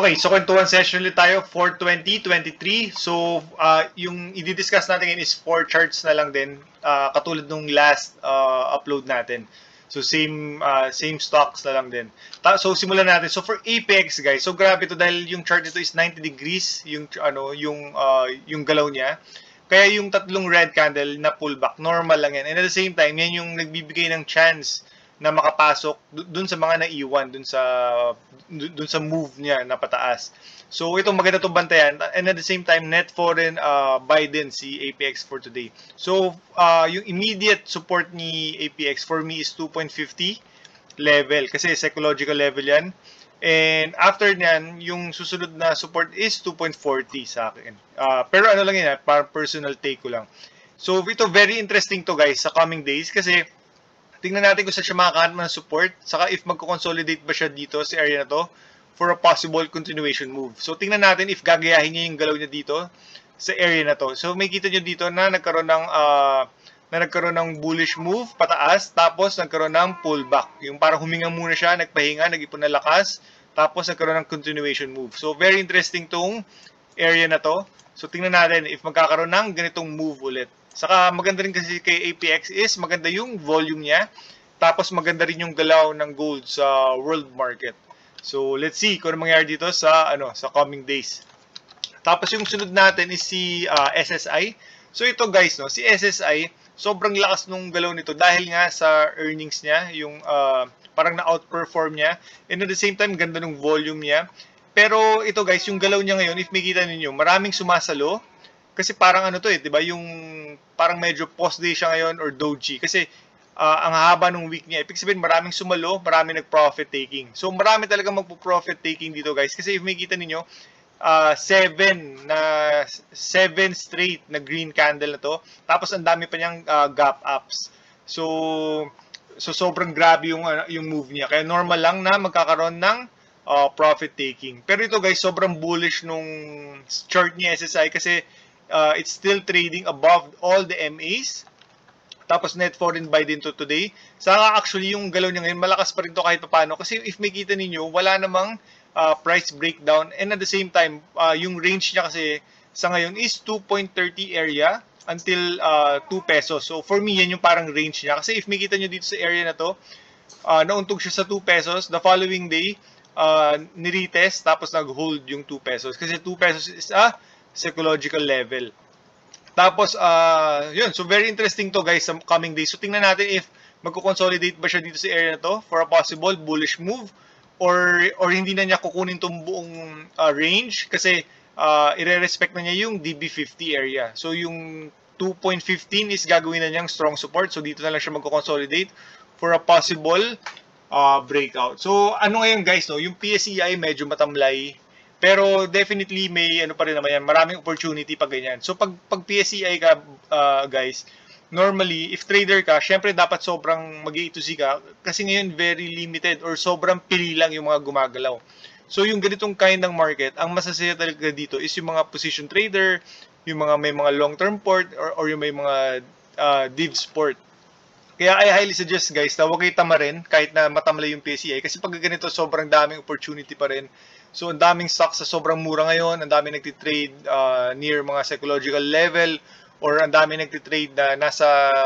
Okay, so kwentuhan session ulit tayo for 2023. So, yung i-discuss natin ngayon is 4 charts na lang din, katulad nung last upload natin. So, same stocks na lang din. So, simulan natin. So, for Apex, guys, so grabe to dahil yung chart nito is 90 degrees, yung galaw niya. Kaya yung tatlong red candle na pullback, normal lang yan. And at the same time, yan yung nagbibigay ng chance na makapasok dun sa mga naiwan dun sa move niya na pataas. So itong maganda itong bantayan, and at the same time net foreign buy din si APX for today. So yung immediate support ni APX for me is 2.50 level kasi psychological level yan. And after nyan, yung susunod na support is 2.40 sa akin. Pero ano lang yun, para personal take ko lang. So ito very interesting to guys sa coming days kasi tingnan natin kung saan siya makakahanap ng support. Saka if magko-consolidate ba siya dito sa area na to for a possible continuation move. So tingnan natin if gagayahin niya yung galaw niya dito sa area na to. So may kita niyo dito na nagkaroon ng bullish move pataas tapos nagkaroon ng pullback. Yung parang huminga muna siya, nagpahinga, nag-ipon na lakas, tapos nagkaroon ng continuation move. So very interesting tong area na to. So tingnan natin if magkakaroon ng ganitong move ulit. Saka maganda rin kasi kay APX is maganda yung volume niya. Tapos maganda rin yung galaw ng gold sa world market. So let's see kung ano mangyayari dito sa coming days. Tapos yung sunod natin is si SSI. So ito guys, no, si SSI sobrang lakas nung galaw nito dahil nga sa earnings niya, yung parang na-outperform niya. And at the same time, ganda ng volume niya. Pero ito guys, yung galaw niya ngayon, if makita niyo, maraming sumasalo. Kasi parang ano to 'di ba? Yung parang medyo post day siya ngayon or doji kasi ang haba ng week niya. Ibig sabihin maraming sumalo, maraming nag-profit taking. So marami talaga magpo-profit taking dito, guys. Kasi if makita niyo 7 straight na green candle na to. Tapos ang dami pa niyang gap ups. So sobrang grabe yung move niya. Kaya normal lang na magkakaroon ng profit taking. Pero ito guys, sobrang bullish nung chart ni SSI kasi it's still trading above all the MAs. Tapos net foreign buy din to today. Saka actually yung galaw niya ngayon malakas pa rin to kahit paano kasi if makita ninyo wala namang price breakdown and at the same time yung range niya kasi sa ngayon is 2.30 area until 2 pesos. So for me yan yung parang range niya kasi if makita niyo dito sa area na to nauntog siya sa 2 pesos the following day niretest tapos nag-hold yung 2 pesos kasi 2 pesos is psychological level. Tapos, yun. So, very interesting to guys sa coming days. So, tingnan natin if magko-consolidate ba siya dito sa area na to for a possible bullish move or hindi na niya kukunin tong buong range kasi ire-respect na niya yung DB50 area. So, yung 2.15 is gagawin na niyang strong support. So, dito na lang siya magko-consolidate for a possible breakout. So, ano ngayon guys, no? Yung PSEI medyo matamlay. Pero definitely may pa rin naman yan. Maraming opportunity pag ganyan. So pag PSEI ka guys, normally if trader ka, syempre dapat sobrang mag-A to Z ka kasi ngayon very limited or sobrang pili lang yung mga gumagalaw. So yung ganitong kind ng market, ang masasaya talaga dito is yung mga position trader, yung mga may mga long-term port or yung may mga div sport. Kaya I highly suggest guys na huwag kayo tamarin kahit na matamlay yung PSEI kasi pag ganito sobrang daming opportunity pa rin. So, ang daming stocks sa sobrang mura ngayon, ang daming nagtitrade near mga psychological level, or ang daming nagtitrade na nasa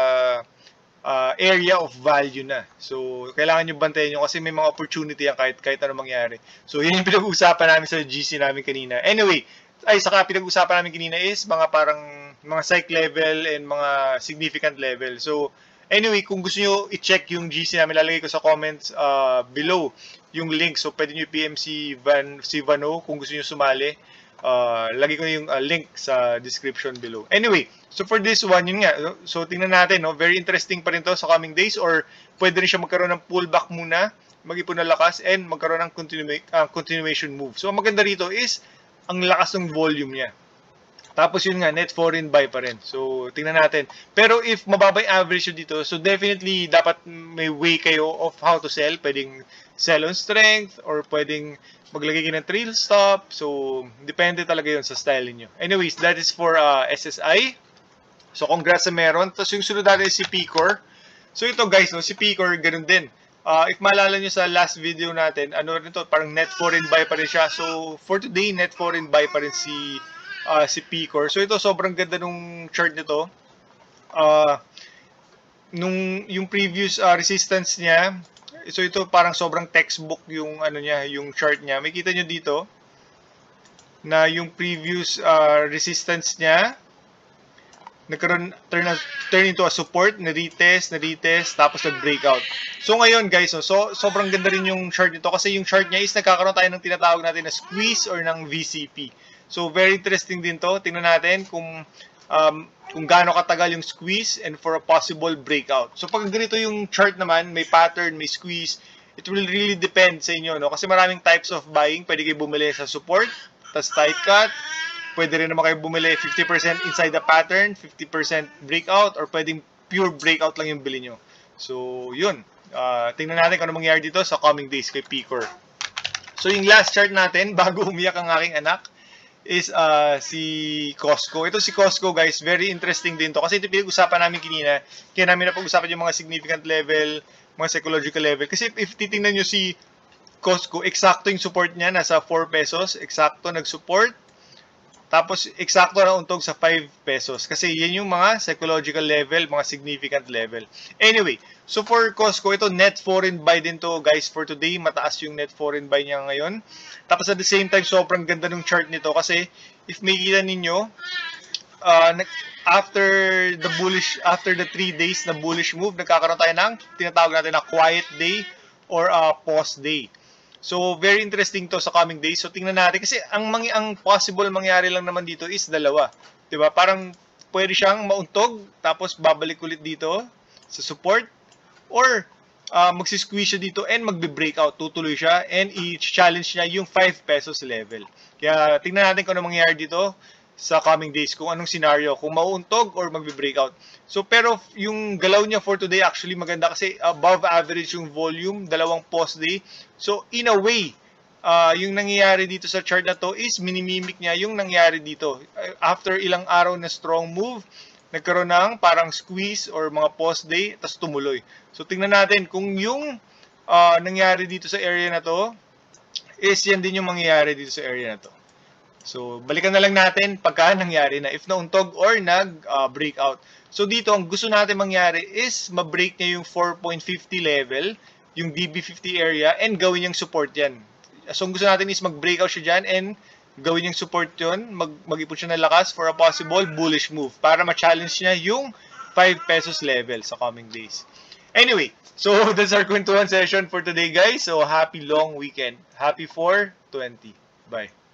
area of value na. So, kailangan nyo bantayan nyo kasi may mga opportunity yan kahit ano mangyari. So, yun yung pinag-uusapan namin sa GC namin kanina. Anyway, saka pinag-uusapan namin kanina is mga parang mga psych level and mga significant level. So, anyway, kung gusto nyo i-check yung GC namin, lalagay ko sa comments below yung link. So, pwede nyo PM si Vano kung gusto nyo sumali. Lagay ko yung link sa description below. Anyway, so for this one, yun nga. So, tingnan natin, no? Very interesting pa rin to sa coming days or pwede rin siya magkaroon ng pullback muna, mag-ipon na lakas, and magkaroon ng continuation move. So, ang maganda rito is ang lakas ng volume niya. Tapos yun nga, net foreign buy pa rin. So, tingnan natin. Pero if mababay average yun dito, so definitely dapat may way kayo of how to sell. Pwedeng sell on strength or pwedeng maglagay kayo ng trail stop. So, depende talaga yun sa style niyo. Anyways, that is for SSI. So, congrats sa meron. Tapos yung sunod natin si Picor. So, ito guys, no, si Picor, ganun din. if maalala nyo sa last video natin, ano rin to, parang net foreign buy pa rin siya. So, for today, net foreign buy pa rin si Picor. So, ito, sobrang ganda nung chart nito. Yung previous resistance niya, so ito parang sobrang textbook yung ano niya, yung chart niya. Makita nyo dito na yung previous resistance niya nagkaroon turn into a support, na-retest, tapos nag-breakout. So ngayon guys, so sobrang ganda rin yung chart nito kasi yung chart niya is nagkakaroon tayo ng tinatawag natin na squeeze or ng VCP. So very interesting din to. Tingnan natin kung gaano katagal yung squeeze and for a possible breakout. So pag ganito yung chart naman, may pattern, may squeeze, it will really depend sa inyo, no? Kasi maraming types of buying. Pwede kayo bumili sa support, tas tight cut. Pwede rin naman kayo bumili 50% inside the pattern, 50% breakout, or pwedeng pure breakout lang yung bili nyo. So, yun. Tingnan natin kung ano mangyayari dito sa coming days kay Picor. So, yung last chart natin, bago umiyak ang aking anak, is si Costco. Ito si Costco, guys, very interesting din to. Kasi ito pinag-usapan namin kanina. Kaya namin napag-usapan yung mga significant level, mga psychological level. Kasi if titingnan nyo si Costco, eksakto yung support niya, nasa 4 pesos. Eksakto nag-support. Tapos, eksakto na untog sa 5 pesos. Kasi yan yung mga psychological level, mga significant level. Anyway, so for Costco, ito net foreign buy din to, guys, for today. Mataas yung net foreign buy niya ngayon. Tapos at the same time, sobrang ganda ng chart nito. Kasi, if makikita ninyo, after the 3 days na bullish move, nagkakaroon tayo ng tinatawag natin na quiet day or pause day. So, very interesting to sa coming days. So, tingnan natin. Kasi, ang possible mangyari lang naman dito is dalawa. Diba? Parang, pwede siyang mauntog, tapos babalik ulit dito sa support, or magsisqueeze siya dito and magbe-breakout. Tutuloy siya and i-challenge niya yung 5 pesos level. Kaya, tingnan natin kung ano mangyayari dito sa coming days, kung anong scenario, kung mauuntog or magbe-breakout. So, pero yung galaw niya for today actually maganda kasi above average yung volume, dalawang pause day. So, in a way, yung nangyayari dito sa chart na to is minimimic niya yung nangyayari dito. After ilang araw na strong move, nagkaroon ng parang squeeze or mga pause day, tapos tumuloy. So, tingnan natin kung yung nangyayari dito sa area na to is yan din yung mangyayari dito sa area na to. So, balikan na lang natin pagka nangyari na, if nauntog or nag-breakout. So, dito, ang gusto natin mangyari is ma-break niya yung 4.50 level, yung DB50 area, and gawin yung support yan. So, ang gusto natin is mag-breakout siya dyan and gawin yung support yun, mag-ipon siya ng lakas for a possible bullish move para ma-challenge niya yung 5 pesos level sa coming days. Anyway, so that's our kwentuhan session for today, guys. So, happy long weekend. Happy 4/20. Bye.